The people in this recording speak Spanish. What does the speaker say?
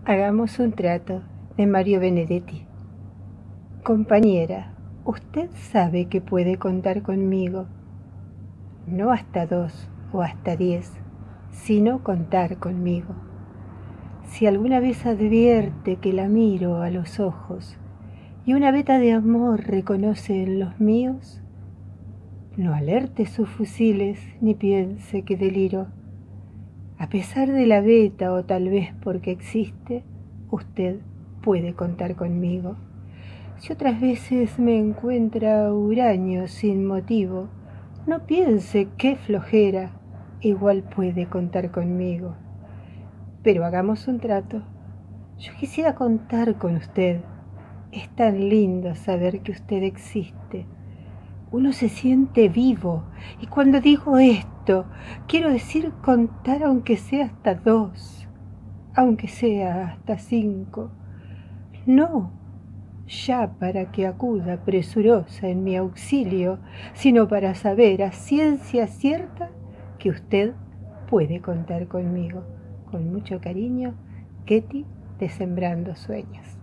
Hagamos un trato, de Mario Benedetti. Compañera, usted sabe que puede contar conmigo. No hasta 2 o hasta 10, sino contar conmigo. Si alguna vez advierte que la miro a los ojos y una veta de amor reconoce en los míos, no alerte sus fusiles ni piense que deliro. A pesar de la veta o tal vez porque existe, usted puede contar conmigo. Si otras veces me encuentra huraño sin motivo, no piense qué flojera, igual puede contar conmigo. Pero hagamos un trato. Yo quisiera contar con usted. Es tan lindo saber que usted existe. Uno se siente vivo, y cuando digo esto, quiero decir contar aunque sea hasta 2, aunque sea hasta 5. No ya para que acuda presurosa en mi auxilio, sino para saber a ciencia cierta que usted puede contar conmigo. Con mucho cariño, Ketty de Sembrando Sueños.